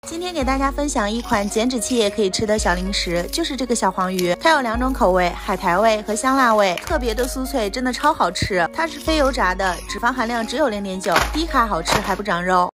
今天给大家分享一款减脂期也可以吃的小零食，就是这个小黄鱼。它有2种口味，海苔味和香辣味，特别的酥脆，真的超好吃。它是非油炸的，脂肪含量只有0.9，低卡好吃还不长肉。